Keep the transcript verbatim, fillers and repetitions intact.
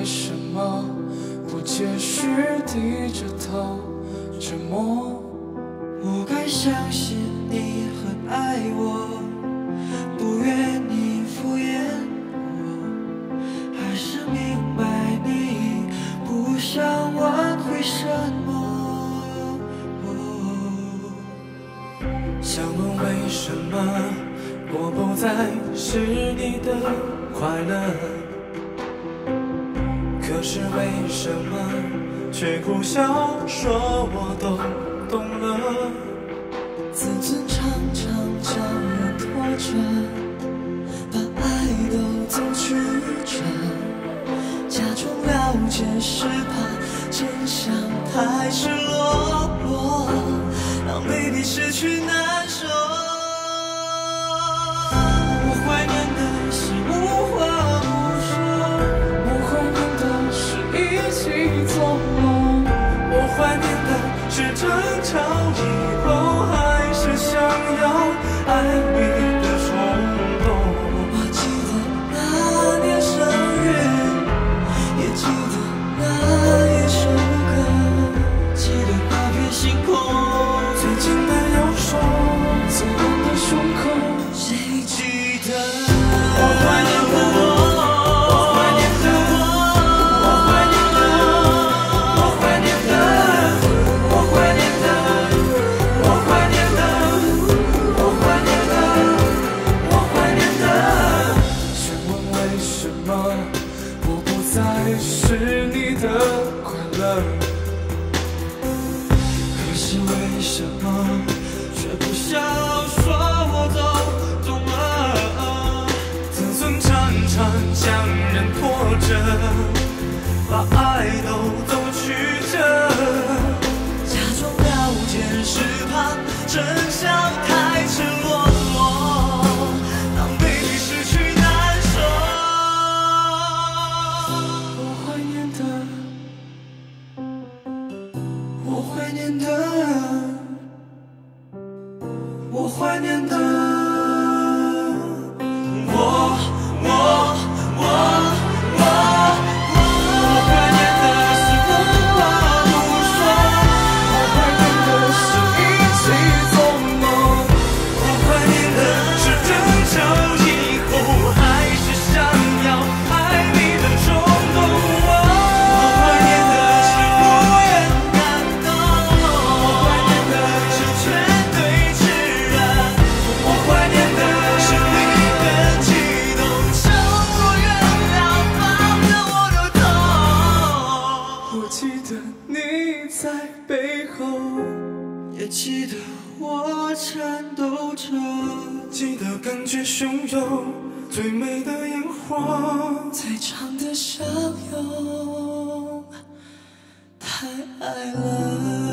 什么不解释低着头沉默？ 我该相信你很爱我，不愿你敷衍我，还是明白你不想挽回什么？ 想问为什么我不再是你的快乐？可是为什么却苦笑说我都懂了？ 自尊常常将人拖着，把爱都走曲折，假装了解是怕真相太赤裸裸，让美丽失去难受。我怀念的是无话不说， 我怀念的是一起做梦，我怀念的是争吵以后还是想要爱你的冲动。 我记得那年生日，也记得那一首歌，记得那片星空， 最近的右手，最暖的胸口， 谁记得？ 我怀念的我，我怀念的我，我怀念的我怀念的我怀念的我怀念的我怀念的我怀念的。询问为什么我不再是你的快乐？ 可是为什么却不想说我都懂了？ 自尊常常将人拖着，把爱都走曲折， 假装了解是怕真相太赤裸裸，让美丽失去难受。 我怀念的， 我怀念的，我怀念的，我我我我我怀念的是无话不说， 我怀念的是一起做梦， 我怀念的是争吵以后还是想要爱你的冲动，我怀念的是不愿感动，我怀念的是全对炽热，我怀念的是你的悸动，像我原谅放的我的痛。 我记得你在背后， 也记得我颤抖着， 记得感觉汹涌，最美的烟火， 最长的相拥，太爱了。